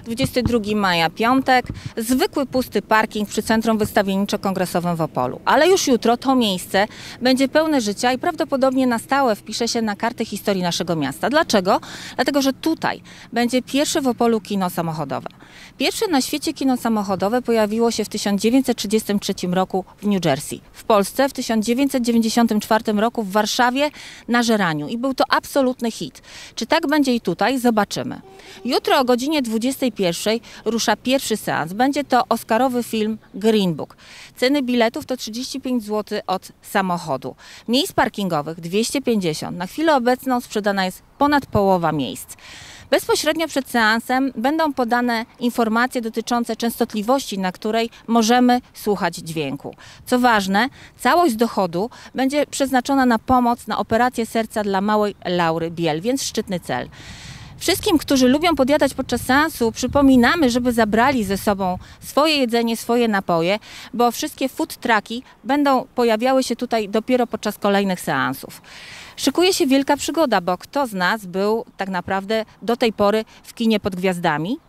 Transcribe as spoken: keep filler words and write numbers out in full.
dwudziestego drugiego maja, piątek, zwykły pusty parking przy Centrum Wystawienniczo-Kongresowym w Opolu. Ale już jutro to miejsce będzie pełne życia i prawdopodobnie na stałe wpisze się na karty historii naszego miasta. Dlaczego? Dlatego, że tutaj będzie pierwsze w Opolu kino samochodowe. Pierwsze na świecie kino samochodowe pojawiło się w tysiąc dziewięćset trzydziestym trzecim roku w New Jersey. W Polsce w tysiąc dziewięćset dziewięćdziesiątym czwartym roku w Warszawie na Żeraniu i był to absolutny hit. Czy tak będzie i tutaj? Zobaczymy. Jutro o godzinie dwudziestej pierwszej rusza pierwszy seans. Będzie to oscarowy film Green Book. Ceny biletów to trzydzieści pięć złotych od samochodu. Miejsc parkingowych dwieście pięćdziesiąt. Na chwilę obecną sprzedana jest ponad połowa miejsc. Bezpośrednio przed seansem będą podane informacje dotyczące częstotliwości, na której możemy słuchać dźwięku. Co ważne, całość dochodu będzie przeznaczona na pomoc na operację serca dla małej Laury Biel, więc szczytny cel. Wszystkim, którzy lubią podjadać podczas seansu, przypominamy, żeby zabrali ze sobą swoje jedzenie, swoje napoje, bo wszystkie food trucki będą pojawiały się tutaj dopiero podczas kolejnych seansów. Szykuje się wielka przygoda, bo kto z nas był tak naprawdę do tej pory w kinie pod gwiazdami?